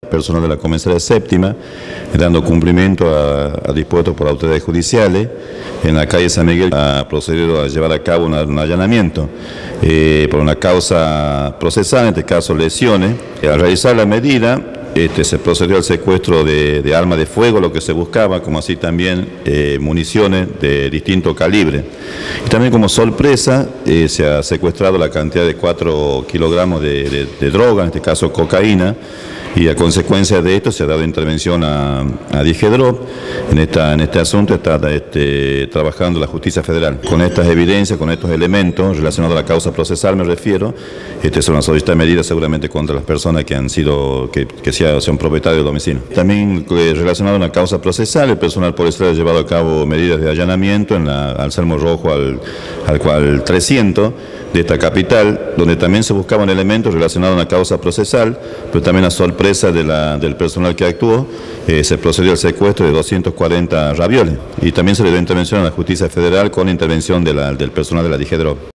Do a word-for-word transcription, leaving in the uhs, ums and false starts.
Personal de la comisaría séptima, dando cumplimiento a, a dispuestos por autoridades judiciales. En la calle San Miguel ha procedido a llevar a cabo una, un allanamiento eh, por una causa procesal, en este caso lesiones. Al realizar la medida, Este, se procedió al secuestro de, de armas de fuego, lo que se buscaba, como así también eh, municiones de distinto calibre. Y también como sorpresa eh, se ha secuestrado la cantidad de cuatro kilogramos de, de, de droga, en este caso cocaína, y a consecuencia de esto se ha dado intervención a, a Digedrop. En, esta, en este asunto está este, trabajando la justicia federal. Con estas evidencias, con estos elementos relacionados a la causa procesal me refiero, este, son las solicitadas medidas seguramente contra las personas que han sido, que, que sean propietarios del domicilio. También eh, relacionado a una causa procesal, el personal policial ha llevado a cabo medidas de allanamiento en la, al Salmo Rojo al, al, al trescientos de esta capital, donde también se buscaban elementos relacionados a una causa procesal, pero también a sorpresa de la, del personal que actuó, eh, se procedió al secuestro de doscientos cuarenta ravioles y también se le dio intervención a la justicia federal con intervención de la, del personal de la Digedrop.